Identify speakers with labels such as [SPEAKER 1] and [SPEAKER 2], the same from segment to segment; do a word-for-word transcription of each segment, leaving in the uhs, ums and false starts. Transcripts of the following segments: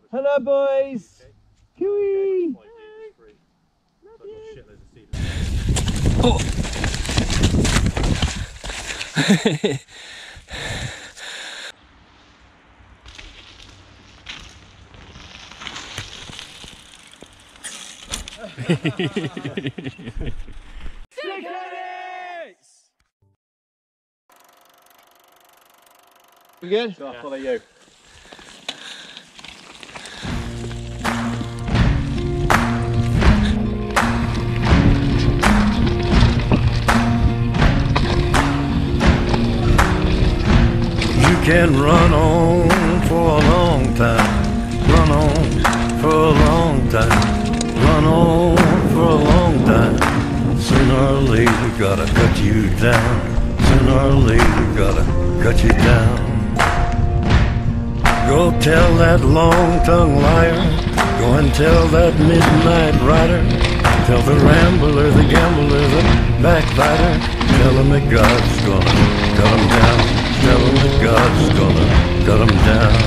[SPEAKER 1] Hello, boys. Kiwi.
[SPEAKER 2] Oh.
[SPEAKER 1] We good?
[SPEAKER 3] So I'll follow you.
[SPEAKER 4] You can run on for a long time, run on for a long time, run on for a long time. Sooner or later gotta cut you down, sooner or later gotta cut you down. Go tell that long-tongued liar, go and tell that midnight rider, tell the rambler, the gambler, the backbiter, tell him that God's gonna cut him down, tell him that God's gonna cut him down.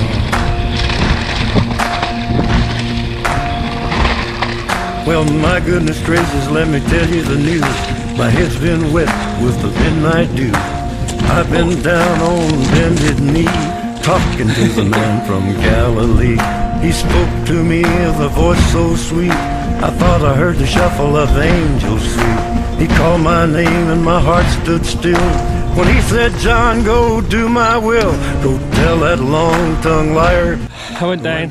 [SPEAKER 4] Well, my goodness gracious, let me tell you the news. My head's been wet with the midnight dew. I've been down on bended knee, talking to the man from Galilee. He spoke to me with a voice so sweet, I thought I heard the shuffle of angels sweet. He called my name and my heart stood still when he said, John, go do my will. Go tell that long-tongued liar.
[SPEAKER 2] I went down.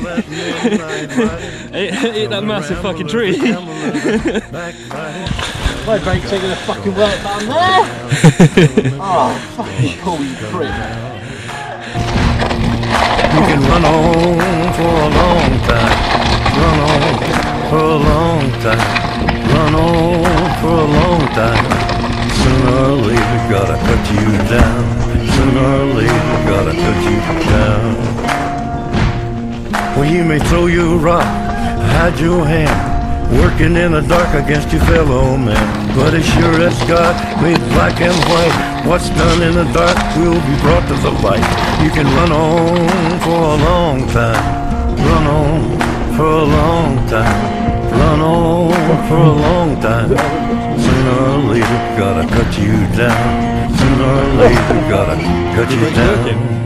[SPEAKER 2] Ate, ate that massive fucking tree.
[SPEAKER 1] My brake's taking a fucking work down there. Oh, fucking cool, you prick.
[SPEAKER 4] You can run on for a long time, run on for a long time, run on for a long time. Sooner or later gotta cut you down, sooner or later gotta cut you down. Well, you may throw your rock, hide your hand, working in the dark against your fellow man, but as sure as God made black and white, what's done in the dark will be brought to the light. You can run on for a long time, run on for a long time, run on for a long time. Sooner or later gotta cut you down, sooner or later gotta cut you down.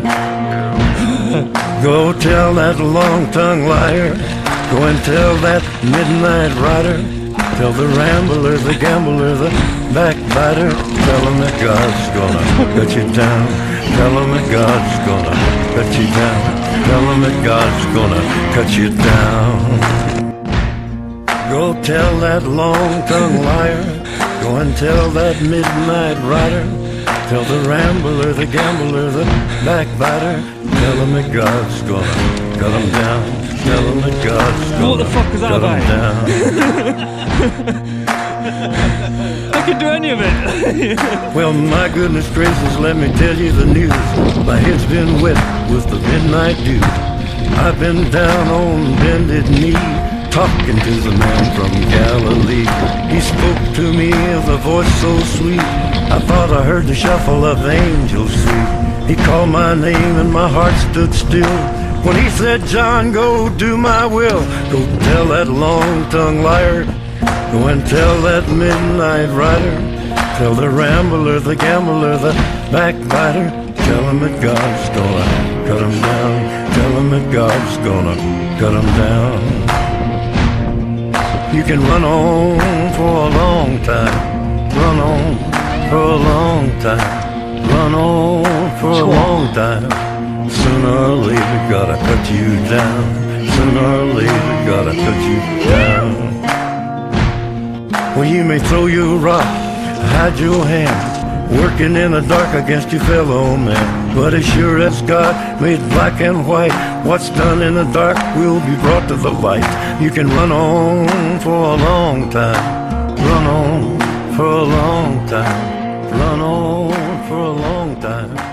[SPEAKER 4] Go tell that long-tongued liar, go and tell that midnight rider, tell the rambler, the gambler, the backbiter, tell him that God's gonna cut you down, tell him that God's gonna cut you down, tell him that God's gonna cut you down. Go tell that long-tongued liar, go and tell that midnight rider, tell the rambler, the gambler, the backbiter, tell him that God's gonna cut him down, tell him that God's gonna
[SPEAKER 2] what the fuck was that
[SPEAKER 4] cut him
[SPEAKER 2] about?
[SPEAKER 4] down.
[SPEAKER 2] I could do any of it.
[SPEAKER 4] Well, my goodness gracious, let me tell you the news. My head's been wet with the midnight dew. I've been down on bended knee, talking to the man from Galilee. He spoke to me with a voice so sweet, I thought I heard the shuffle of angels sweet. He called my name and my heart stood still when he said, John, go do my will. Go tell that long-tongued liar, go and tell that midnight rider, tell the rambler, the gambler, the backbiter, tell him that God's gonna cut him down, tell him that God's gonna cut him down. You can run on for a long time, run on for a long time, run on for a long time. Sooner or later gotta cut you down, sooner or later gotta cut you down. Well, you may throw your rock, hide your hand, working in the dark against your fellow man, but as sure as God made black and white, what's done in the dark will be brought to the light. You can run on for a long time, run on for a long time, run on for a long time.